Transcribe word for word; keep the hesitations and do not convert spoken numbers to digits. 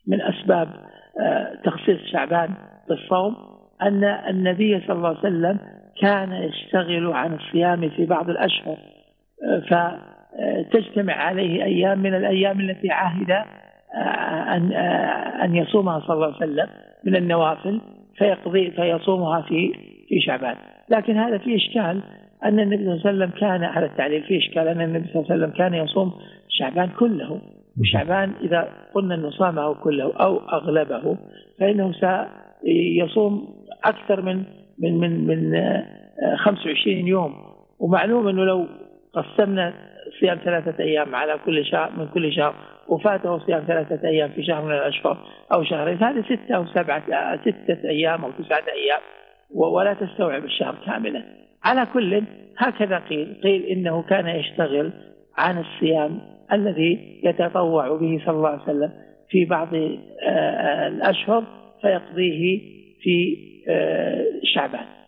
من أسباب تخصيص شعبان بالصوم أن النبي صلى الله عليه وسلم كان يشتغل عن الصيام في بعض الأشهر، فتجتمع عليه أيام من الأيام التي عهد أن أن يصومها صلى الله عليه وسلم من النوافل، فيقضي فيصومها في في شعبان. لكن هذا فيه إشكال، أن النبي صلى الله عليه وسلم كان على التعليل فيه إشكال أن النبي صلى الله عليه وسلم كان يصوم شعبان كله، وشعبان إذا قلنا أنه صامه كله أو أغلبه فإنه سيصوم أكثر من من من من خمسة وعشرين يوم. ومعلوم أنه لو قسمنا صيام ثلاثة أيام على كل شهر من كل شهر وفاته صيام ثلاثة أيام في شهر من الأشهر أو شهرين، هذه ستة أو سبعة ستة أيام أو تسعة أيام ولا تستوعب الشهر كاملا. على كل هكذا قيل قيل إنه كان يشتغل عن الصيام الذي يتطوع به صلى الله عليه وسلم في بعض الأشهر فيقضيه في شعبان.